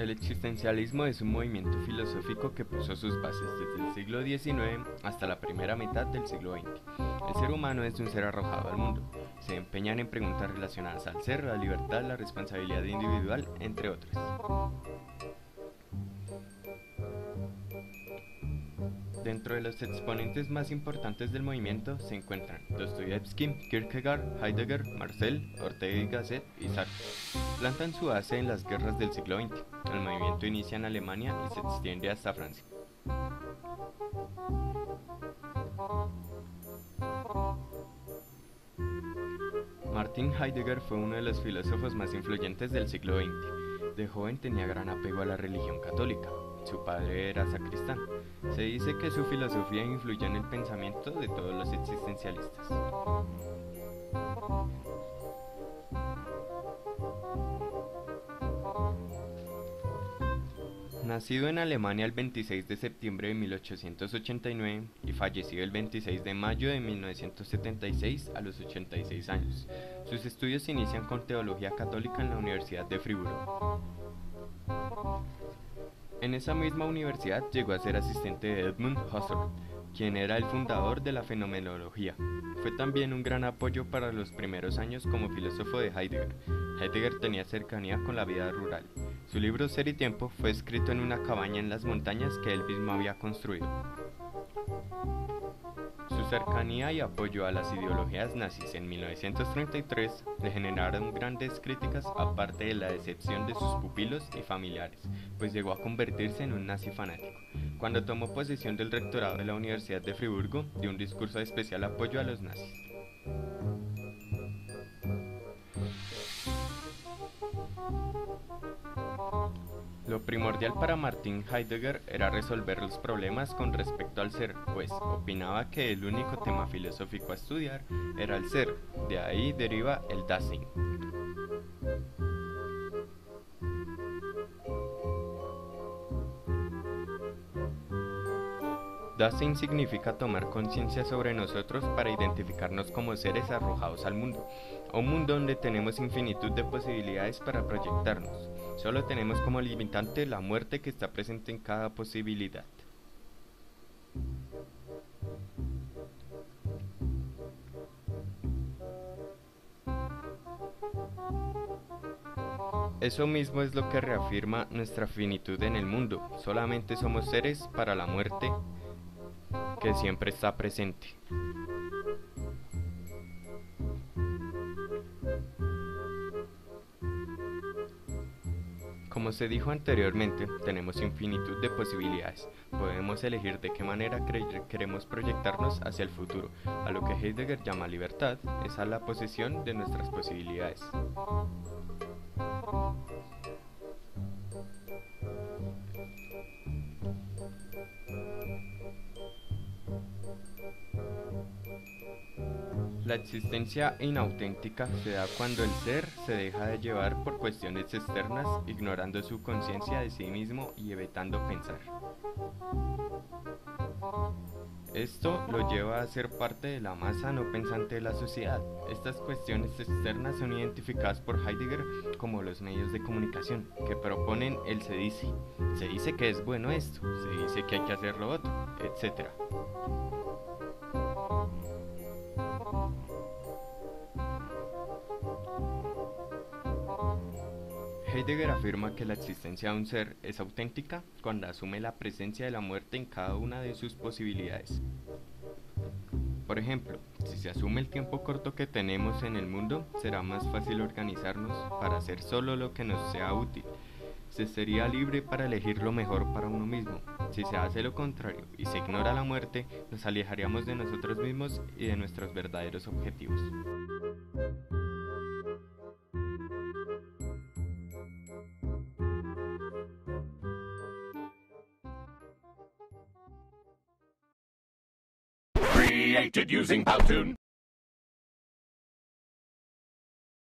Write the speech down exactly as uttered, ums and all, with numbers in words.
El existencialismo es un movimiento filosófico que puso sus bases desde el siglo diecinueve hasta la primera mitad del siglo veinte. El ser humano es un ser arrojado al mundo. Se empeñan en preguntas relacionadas al ser, la libertad, la responsabilidad individual, entre otras. Dentro de los exponentes más importantes del movimiento se encuentran Dostoyevsky, Kierkegaard, Heidegger, Marcel, Ortega y Gasset y Sartre. Plantan su base en las guerras del siglo veinte. El movimiento inicia en Alemania y se extiende hasta Francia. Martin Heidegger fue uno de los filósofos más influyentes del siglo veinte. De joven tenía gran apego a la religión católica. Su padre era sacristán. Se dice que su filosofía influyó en el pensamiento de todos los existencialistas. Nacido en Alemania el veintiséis de septiembre de mil ochocientos ochenta y nueve y fallecido el veintiséis de mayo de mil novecientos setenta y seis a los ochenta y seis años, sus estudios inician con teología católica en la Universidad de Friburgo. En esa misma universidad llegó a ser asistente de Edmund Husserl, quien era el fundador de la fenomenología. Fue también un gran apoyo para los primeros años como filósofo de Heidegger. Heidegger tenía cercanía con la vida rural. Su libro Ser y Tiempo fue escrito en una cabaña en las montañas que él mismo había construido. Su cercanía y apoyo a las ideologías nazis en mil novecientos treinta y tres le generaron grandes críticas, aparte de la decepción de sus pupilos y familiares, pues llegó a convertirse en un nazi fanático. Cuando tomó posesión del rectorado de la Universidad de Friburgo, dio un discurso de especial apoyo a los nazis. Lo primordial para Martin Heidegger era resolver los problemas con respecto al ser, pues opinaba que el único tema filosófico a estudiar era el ser, de ahí deriva el Dasein. Dasein significa tomar conciencia sobre nosotros para identificarnos como seres arrojados al mundo, a un mundo donde tenemos infinitud de posibilidades para proyectarnos. Solo tenemos como limitante la muerte que está presente en cada posibilidad. Eso mismo es lo que reafirma nuestra finitud en el mundo. Solamente somos seres para la muerte que siempre está presente. Como se dijo anteriormente, tenemos infinitud de posibilidades. Podemos elegir de qué manera queremos proyectarnos hacia el futuro. A lo que Heidegger llama libertad, es a la posesión de nuestras posibilidades. La existencia inauténtica se da cuando el ser se deja de llevar por cuestiones externas, ignorando su conciencia de sí mismo y evitando pensar. Esto lo lleva a ser parte de la masa no pensante de la sociedad. Estas cuestiones externas son identificadas por Heidegger como los medios de comunicación, que proponen el se dice. Se dice que es bueno esto, se dice que hay que hacer lo otro, etcétera. Heidegger afirma que la existencia de un ser es auténtica cuando asume la presencia de la muerte en cada una de sus posibilidades. Por ejemplo, si se asume el tiempo corto que tenemos en el mundo, será más fácil organizarnos para hacer solo lo que nos sea útil. Se sería libre para elegir lo mejor para uno mismo. Si se hace lo contrario y se ignora la muerte, nos alejaríamos de nosotros mismos y de nuestros verdaderos objetivos. Created using Powtoon.